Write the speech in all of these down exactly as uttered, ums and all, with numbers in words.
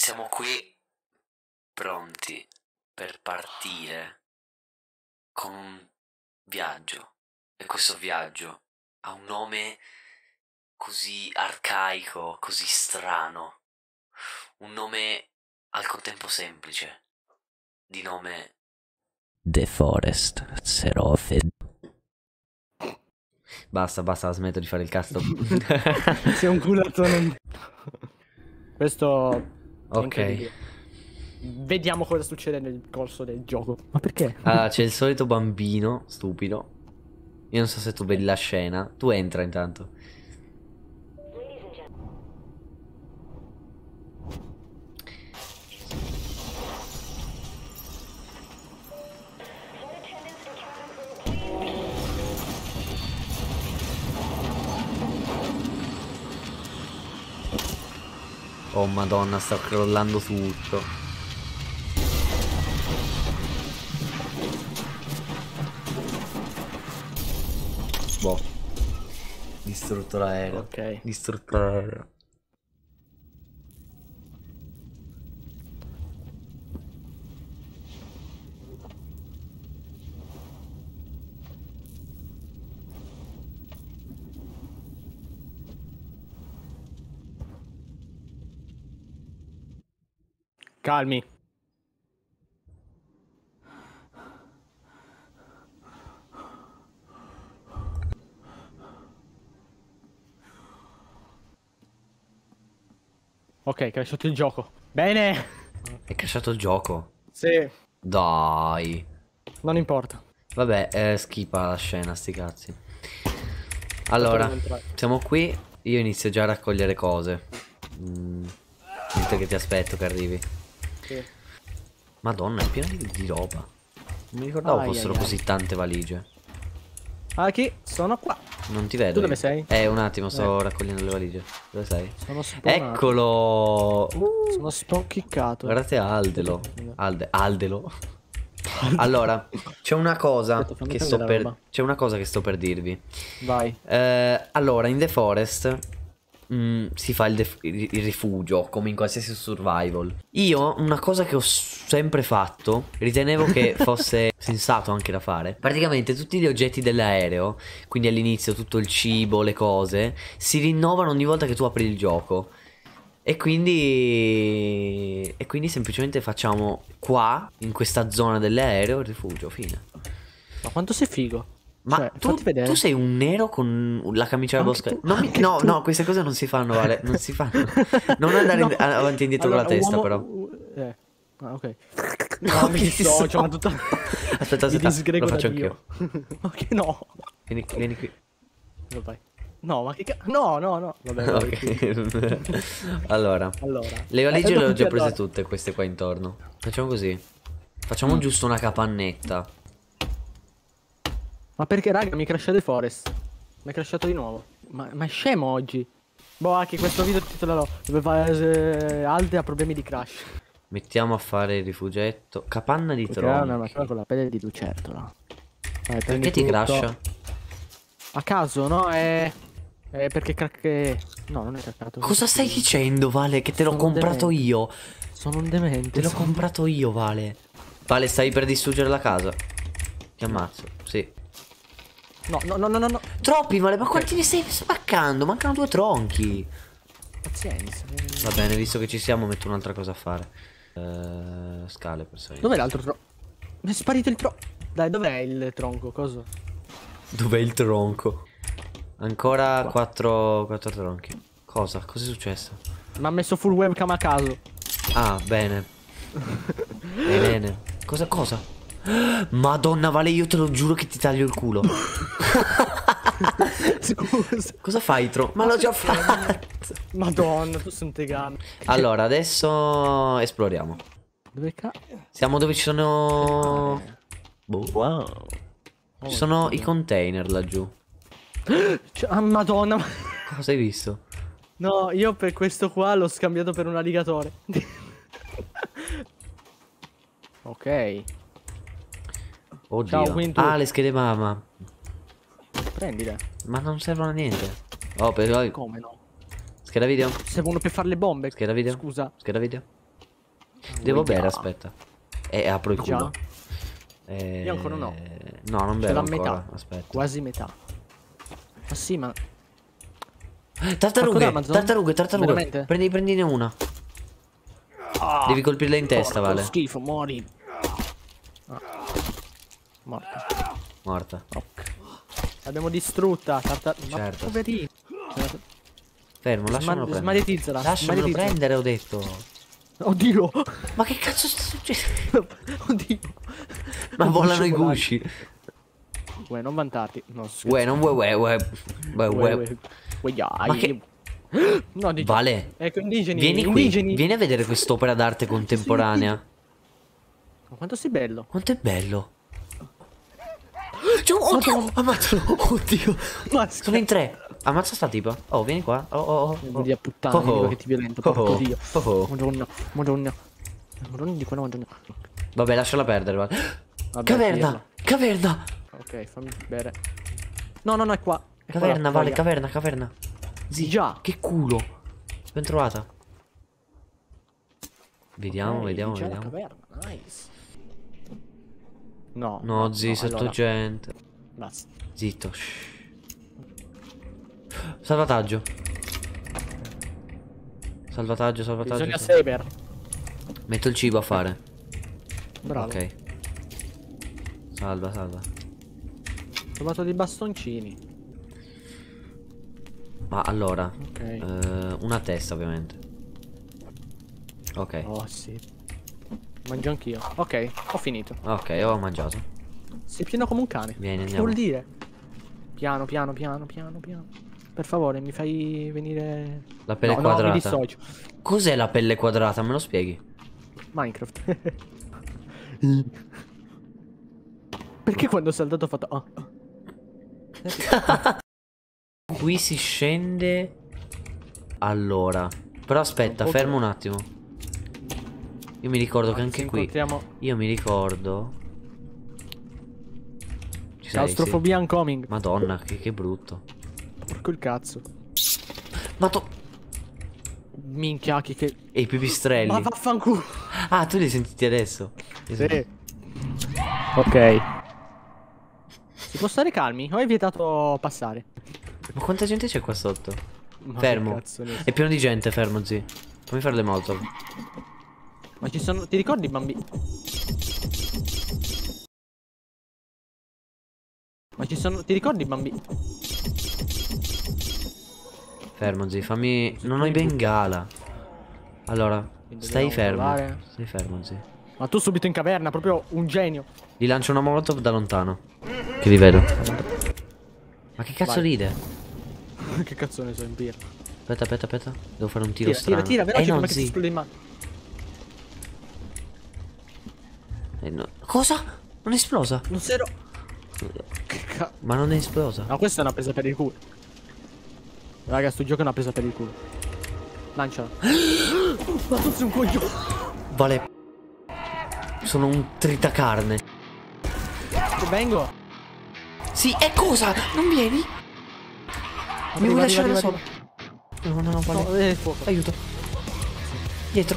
siamo qui pronti per partire con un viaggio. E questo viaggio ha un nome così arcaico, così strano. Un nome al contempo semplice. Di nome The Forest Seraph. Basta, basta, smetto di fare il cast. Sei un culatone. Questo è Ok. incredibile. Vediamo cosa succede nel corso del gioco. Ma perché? Ah, c'è il solito bambino stupido. Io non so se tu vedi la scena. Tu entra intanto. Oh madonna, sta crollando tutto. Boh. Distrutto l'aereo. Ok. Distrutto l'aereo. Calmi. Ok, che hai sotto il gioco. Bene. È crashato il gioco. Sì. Dai. Non importa. Vabbè, eh, schipa la scena, sti cazzi. Allora, siamo qui. Io inizio già a raccogliere cose. Mm, mentre che ti aspetto che arrivi. Sì. Madonna, è pieno di, di roba. Non mi ricordavo Ai, fossero ai, così ai. tante valigie. Aki, sono qua. Non ti vedo. Tu dove io. sei? Eh, un attimo, sto Eh. raccogliendo le valigie. Dove sei? Sono spawnato. Eccolo. Uh, Sono sponchiccato. guardate Aldelo. Alde, Aldelo. Allora, c'è una cosa Aspetta, fammi che sto prendere la per roba. c'è una cosa che sto per dirvi. Vai. Eh, allora, in The Forest mm, si fa il, def- il il rifugio, come in qualsiasi survival. Io, una cosa che ho sempre fatto, ritenevo che fosse sensato anche da fare. Praticamente tutti gli oggetti dell'aereo, quindi all'inizio tutto il cibo, le cose, si rinnovano ogni volta che tu apri il gioco. E quindi E quindi semplicemente facciamo qua, in questa zona dell'aereo, il rifugio, fine. Ma quanto sei figo. Ma Cioè, tu, fatti vedere. tu sei un nero con la camicia da Anche bosca. tu, Non mi- anche no, tu. no, queste cose non si fanno, Vale. Non si fanno. Non andare No. in- avanti e indietro Allora, con la testa, uomo- però. u- Eh. Ah, ok. No, No, mi che dissocio, so. ma tutta... Aspetta, mi aspetta, disgrego lo da faccio Dio. Ma che no. Vieni, vieni qui. Vai. No, ma che ca... No, no, no. Vabbè, vai, qui. Ok. Allora, Allora. le valigie Eh, le ho davanti già prese allora. tutte, queste qua intorno. Facciamo così. Facciamo Mm. giusto una capannetta. Ma perché, raga, mi è crashato il Forest. Mi è crashato di nuovo. Ma, ma è scemo oggi. Boh, anche questo video titolerò dove va eh, Alde ha problemi di crash. Mettiamo a fare il rifugetto. Capanna di Creare una tronchi. macchina con la pelle di lucertola. Vai, Perché prendi ti tutto. crasha? A caso, no? È... È perché crack... No, non è craccato. Cosa stai dicendo, Vale? Che te l'ho Sono comprato demente. io. Sono un demente. Te l'ho sono- comprato io, Vale. Vale, stai per distruggere la casa. Ti ammazzo, sì. No, no, no, no, no, no. Troppi, Vale, ma quanti ne stai spaccando? Mancano due tronchi. Pazienza. Va bene, visto che ci siamo, metto un'altra cosa a fare. Eh, scale per salire. Dov'è l'altro tronco? Mi è sparito il tronco. Dai, dov'è il tronco? Cosa? Dov'è il tronco? Ancora Qua. quattro, quattro tronchi. Cosa? Cosa è successo? Mi ha messo full webcam a caso. Ah, bene. Bene. Cosa, cosa? Madonna, Vale, io te lo giuro che ti taglio il culo. Scusa. Cosa fai, Tro? Ma l'ho già fatto. Madonna, tu sei un tegano. Allora, adesso esploriamo. Dove ca... Siamo dove ci sono... Boh. Wow. Ci sono i container laggiù. Cioè, ah, Madonna. Cosa hai visto? No, io per questo qua l'ho scambiato per un alligatore. Ok. Oddio. Ciao, Quintu. Ah, le schede mamma. Prendile. Ma non servono a niente. Oh, però... Come no? Scheda video? Servono per fare le bombe. Scheda video? Scusa. Scheda video? Devo Uia. bere, aspetta. E apro il Già? culo. Eh, Io ancora no. No, non C'è bevo la ancora. metà. Aspetta. Quasi metà. Ma sì, ma... Tartarughe, Qualcosa Amazon? tartarughe, tartarughe. Veramente? Prendi, prendine una. Ah, Devi colpirla in testa, porco Vale. schifo, muori. Ah. Morta. Morta. Ok. L'abbiamo distrutta. Tartar... Ma Certo. poverino. Fermo, lasciamelo Sma- prendere. smaledizzala, Lasciamelo smaledizzala. prendere, ho detto. Oddio. Ma che cazzo sta succedendo? Oddio. Ma Un volano i guscio gusci. volante. Uè, non vantarti. No, scherzo. Uè, non vuoi, uè, uè. Uè, Uè, uè. uè. Uè, dai. Ma che... No, di... Vale, Ecco, indigeni. vieni qui. indigeni. Vieni a vedere quest'opera d'arte contemporanea. Ma quanto sei bello. Quanto è bello. Cioè, oddio, ammazzalo. Oddio. Ma Sono in tre. Ammazza sta tipa. Oh, vieni qua. Oh, oh, oh. Dio di puttana, Oh, oh. dico che ti violento, Oh, porco oh. dio. Oh, oh. Madonna, madonna. Madonna di quella madonna. Vabbè, lasciala perdere, va. Vabbè, Caverna, pirla. caverna. Ok, fammi bere. No, no, no, è qua. È qua Caverna, la vale, troia. caverna, caverna. Zi, Già. che culo. Ben trovata. Vediamo, Ok, vediamo, già la vediamo. caverna, nice. No. No, zi, sotto allora, gente. basta. Zitto. shh. Salvataggio. Salvataggio, salvataggio. Bisogna salvataggio. saber. Metto il cibo a fare. Bravo. Ok. Salva, salva. Ho trovato dei bastoncini. Ma allora, Ok. eh, una testa ovviamente. Ok. Oh, sì. Mangio anch'io. Ok, ho finito. Ok, ho mangiato. Sei pieno come un cane. Vieni, Che andiamo. vuol dire? Piano, piano, piano, piano, piano. Per favore, mi fai venire... La pelle no, no, mi quadrata. dissocio. Cos'è la pelle quadrata? Me lo spieghi? Minecraft. Perché quando ho saltato ho fatto... ah, ah. Qui si scende. Allora. Però aspetta, Ok. fermo un attimo. Io mi ricordo che anche Ci qui. incontriamo. Io mi ricordo. Ci sei? Sì. Claustrofobia incoming. Madonna, che, che brutto. Porco il cazzo. Ma to. Minchia, che... che... E i pipistrelli. Ma vaffanculo. Ah, tu li hai sentiti adesso? Io senti- Ok. Si può stare calmi? O è vietato passare? Ma quanta gente c'è qua sotto? Ma Fermo. che cazzo ne so. È pieno di gente, fermo, zi. Fammi fare le molotov. Ma ci sono... Ti ricordi i bambini? Ma ci sono... Ti ricordi i bambini? Fermo, zi, fammi. Non ho i bengala. Allora, Quindi stai dobbiamo fermo. trovare- Stai fermo, zi. Ma tu subito in caverna, proprio un genio. Gli lancio una molotov da lontano. Che li vedo. Ma che cazzo Vai. ride? Che cazzo ne so in birra. Aspetta, aspetta, aspetta. Devo fare un tiro Tira, tira, strano. tira, veloce eh no, come che ti zi. esplode in mano. Eh, no. Cosa? Non è esplosa? Non si ero... Che ca... Ma non è esplosa. No, questa è una presa per il culo. Raga, sto gioco è una presa per il culo. Lanciala. Ma tu sei un coglione. Vale. Sono un tritacarne. Vengo. Sì, e cosa? Non vieni? Mi Arriva, vuoi lasciare da arriva, solo? No, no, no, vale. No, eh, fuoco. Aiuto. Dietro.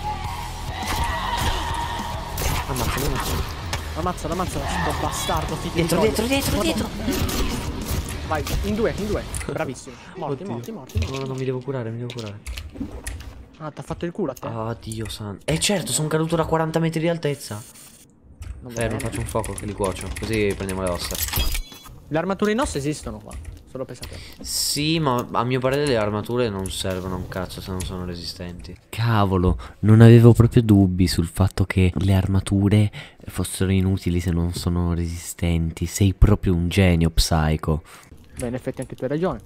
Ammazzalo, ammazzalo. Ammazzala, ammazzala, sto bastardo, figlio Dietro, di dietro, dietro, Madonna. dietro. Vai, in due, in due. Bravissimo. Morti, Oddio. morti, morti, morti. No, no, mi devo curare, mi devo curare. Ah, t'ha fatto il culo a te. Ah, Dio santo. Eh certo, sono caduto da quaranta metri di altezza. Non va Fermo, bene. faccio un fuoco che li cuocio. Così prendiamo le ossa. Le armature in ossa esistono qua. Solo pensate. Sì, ma a mio parere le armature non servono un cazzo se non sono resistenti. Cavolo, non avevo proprio dubbi sul fatto che le armature fossero inutili se non sono resistenti. Sei proprio un genio, Psycho. Beh, in effetti anche tu hai ragione.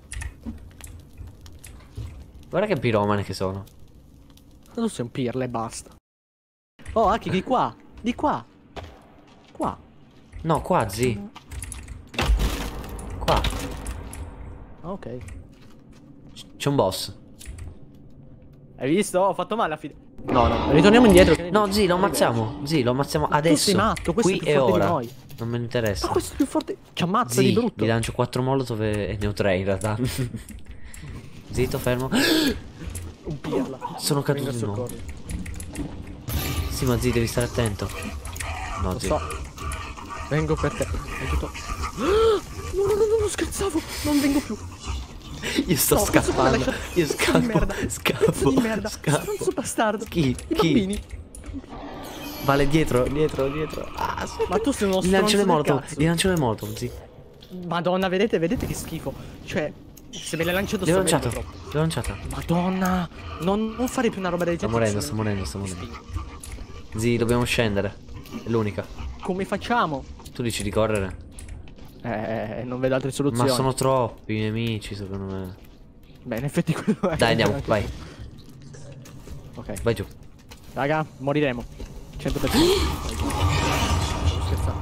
Guarda che piromane che sono. Tu sei un pirla e basta. Oh, anche di qua. Di qua. Qua. No, qua, zi. Qua. Ah, ok. C'è un boss. Hai visto? Ho fatto male a fine. No, no. Ritorniamo indietro. che ne No, dici? zi, lo ammazziamo. Zi, lo ammazziamo adesso. sei matto, questo è Qui più e forte di ora. noi. Non me ne interessa. Ma questo è più forte. Ci ammazza di Zi, brutto. gli lancio quattro molotov e ne ho tre in realtà. Zitto, fermo. Un pirla. Sono caduto Vengo a di nuovo. soccorrere. Sì, ma zii, devi stare attento. No, Lo zii. so. Vengo per te. Aiuto. No, no, no, no, no, scherzavo. Non vengo più. Io sto No, questo qua mi ha scappando. lasciato- Io Pezzo di scappo. merda. Scappo. Pezzo di merda. Scappo. Stronzo bastardo. Chi? I Chi? bambini. Vale dietro, dietro, dietro. Ah, sì. Ma tu sei uno Gli lancio stronzo le del molotov. cazzo. Gli lancio le molotov, zii. Madonna, vedete, vedete che schifo. Cioè, se me le lancio L'ho addosso lanciato. vengo troppo. L'ho lanciata. Madonna. Non, non fare più una roba del Sta genere. morendo, se sta me- morendo, sta morendo. Zii, dobbiamo scendere. È l'unica. Come facciamo? Tu dici di correre? Eh, non vedo altre soluzioni. Ma sono troppi i nemici, secondo me. Beh, in effetti quello è. Dai, andiamo, anche- vai. Ok. Vai giù. Raga, moriremo. cento per cento. Sto scherzando.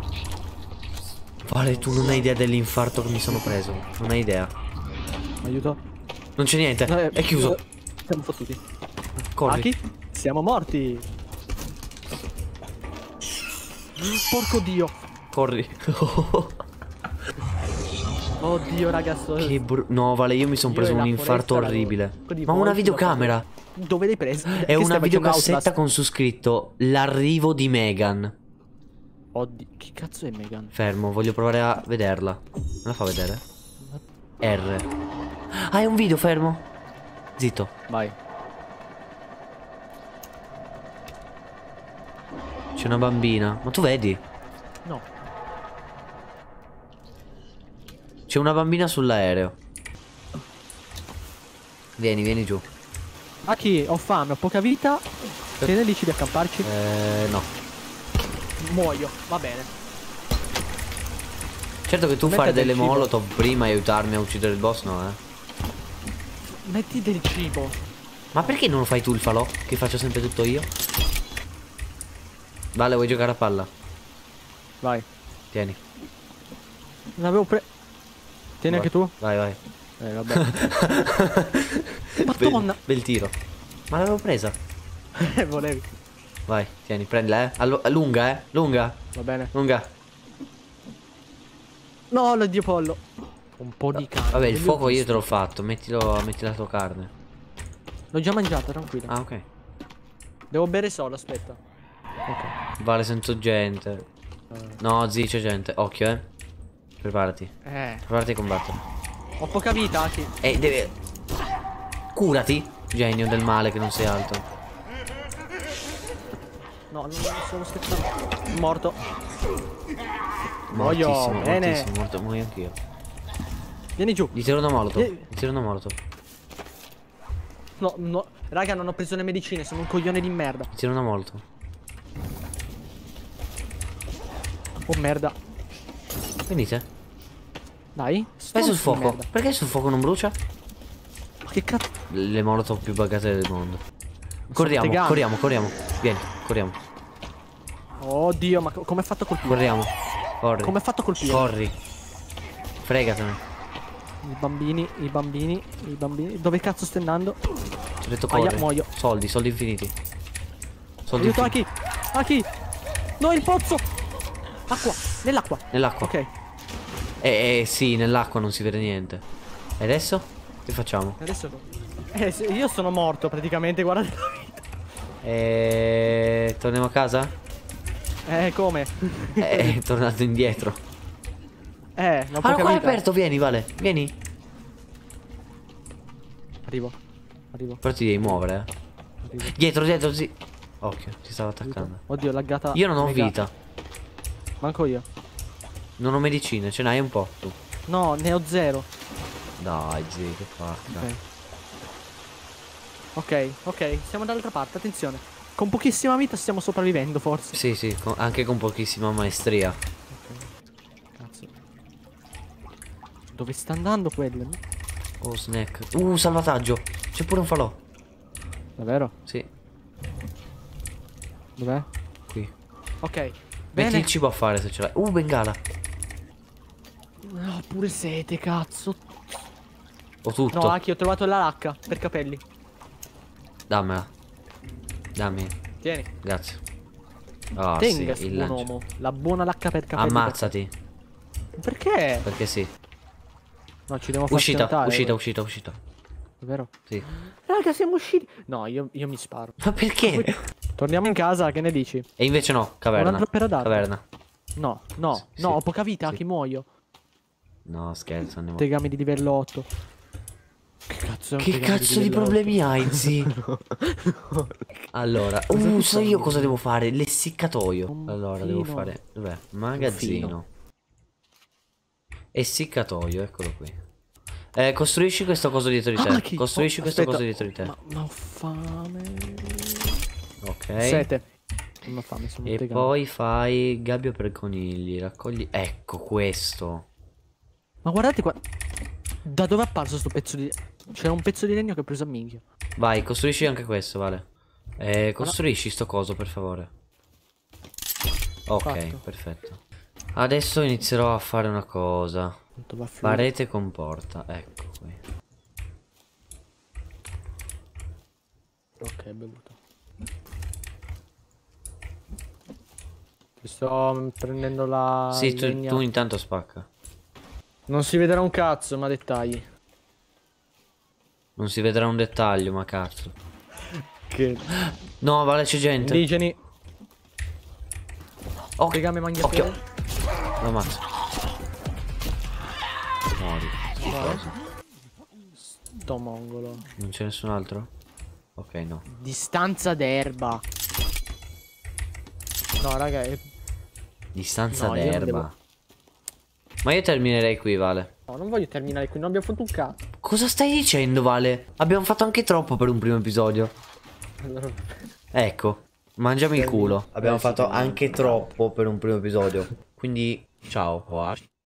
Vale, tu non hai idea dell'infarto che mi sono preso. Non hai idea. Aiuto. Non c'è niente. No, eh, È chiuso. eh, Siamo fottuti. Corri. Aki? Siamo morti. Porco dio. Corri. Oddio, raga, sto... Che bru... No, Vale, io mi sono Io preso e un la infarto foresta, orribile. Così, Ma voi una sulla videocamera. foresta. Dove l'hai presa? È Che una stai facendo videocassetta Outlast? con su scritto l'arrivo di Megan. Oddio, che cazzo è Megan? Fermo, voglio provare a vederla. Me la fa vedere? R. Ah, è un video, fermo. Zitto. Vai. C'è una bambina. Ma tu vedi? No. C'è una bambina sull'aereo. Vieni, vieni giù. Aki, ho fame, ho poca vita. Te ne dici di accamparci? Eh, no. Muoio, va bene. Certo che tu Metti fare del delle cibo. molotov prima e aiutarmi a uccidere il boss, no, eh. Metti del cibo. Ma perché non lo fai tu il falò? Che faccio sempre tutto io? Vale, vuoi giocare a palla? Vai. Tieni. L'avevo pre... Tieni Vai. anche tu? Vai, vai. Eh, vabbè. Madonna. Bel, bel tiro. Ma l'avevo presa. Eh, volevi. Vai, tieni, prendila, eh. Allo- lunga, eh. Lunga. Va bene. Lunga. No, l'addio pollo. Un po' di carne. Vabbè, il Io fuoco ho io visto. te l'ho fatto. Mettilo, metti la tua carne. L'ho già mangiato, tranquillo. Ah, ok. Devo bere solo, aspetta. Ok. Vale, sento gente. No, zii, c'è gente. Occhio, eh. Preparati. Eh. Preparati a combattere. Ho poca vita, Aki. E deve... Curati, genio del male che non sei alto. No, non sono scherzando. Morto. Muoio, Mortissimo, bene. mortissimo, morto, muoio anch'io. Vieni giù. Gli tiro una molotov. Vieni. Gli tiro una molotov. No, no. Raga, non ho preso le medicine, sono un coglione di merda. Gli tiro una molotov. Oh merda. Venite. Dai. Vai stronzo sul di fuoco. merda. Perché sul fuoco non brucia? Ma che cazzo? Le molotov più buggate del mondo. Corriamo, tegami. corriamo, corriamo. Vieni, corriamo. Oddio, ma co- come hai fatto a colpire? Corriamo. Corri. Come hai fatto a colpire? Corri. Fregatene. I bambini, i bambini, i bambini. Dove cazzo stai andando? Ti ho detto Aia, corri. muoio. Soldi, soldi infiniti. Soldi Aiuto, infiniti. Aki. Aki. No, il pozzo. Acqua. Nell'acqua. Nell'acqua. Ok. Eh, eh, sì, nell'acqua non si vede niente. E adesso? Che facciamo? Adesso. Eh, se- io sono morto praticamente, guardate. E... Torniamo a casa? Eh, come? Eh, è tornato indietro. Eh, non Ah, può no, qua è capire. aperto, vieni, Vale. Vieni. Arrivo. Arrivo. Però ti devi muovere, eh. Arrivo. Dietro, dietro, sì. Occhio, ti stavo attaccando. Oddio, laggata. Io non ho mega. vita. Manco io. Non ho medicine, ce n'hai un po' tu. No, ne ho zero. Dai, zii, che faccia. Ok. Ok, ok, siamo dall'altra parte, attenzione. Con pochissima vita stiamo sopravvivendo, forse. Sì, sì, con- anche con pochissima maestria. Cazzo. Dove sta andando quello? Oh, snack. Uh, salvataggio. C'è pure un falò. Davvero? Sì, Dov'è? qui. Ok. Metti Bene. il cibo a fare se ce l'hai. Uh, bengala. No, pure sete, cazzo. Ho tutto. No, Aki, ho trovato la lacca per capelli. Dammela. Dammi. Tieni. Grazie. Ah, Tenga, sì, il buon lancio. uomo. La buona lacca per capelli. Ammazzati. Perché? Perché sì. No, ci devo far Uscita, schiantare, uscita, eh. uscita, uscita. Davvero? Sì. Raga, siamo usciti. No, io, io mi sparo. Ma perché? Torniamo in casa, che ne dici? E invece no, Un caverna. altro per adatto. Caverna. No, no, Sì, no, sì, ho poca vita, sì. che muoio. No, scherzo, andiamo. Tegami di livello otto. Che cazzo è un Che tegame cazzo di livello problemi hai, zi? otto? Allora, Cosa uh, ti so fai? io cosa devo fare? L'essiccatoio. Un Allora, devo fino. fare. Dov'è? Magazzino. Essiccatoio, eccolo qui. Eh, costruisci questo coso dietro di te. Ah, chi? Costruisci Oh, questo aspetta. coso dietro di te. Ma, ma ho fame. Ok. Sete. Non ho fame, sono un E tegame. poi fai gabbio per conigli. Raccogli. Ecco questo. Ma guardate qua. Da dove è apparso sto pezzo di... C'era un pezzo di legno che ho preso a minchia. Vai, costruisci anche questo, Vale. Eh, costruisci sto coso, per favore. Ok, Fatto. perfetto. Adesso inizierò a fare una cosa. Quanto va a fluire. Parete con porta. Ecco qui. Ok, bevuto. Sto prendendo la Sì, tu, legna. tu intanto spacca. Non si vedrà un cazzo, ma dettagli. Non si vedrà un dettaglio, ma cazzo. Che... No, Vale, c'è gente. Indigeni. Oh, Tegame mangia occhio. piede. Lo ammazzo. Muori. Cosa? Sto mongolo. Non c'è nessun altro? Ok, no. Distanza d'erba. No, raga, è... Distanza No, io non d'erba. devo- Ma io terminerei qui, Vale. No, non voglio terminare qui, non abbiamo fatto un cazzo. Cosa stai dicendo, Vale? Abbiamo fatto anche troppo per un primo episodio. Allora... Ecco, mangiami il Termini. culo. Abbiamo Eh, sì, fatto termini. anche troppo per un primo episodio. Quindi, ciao.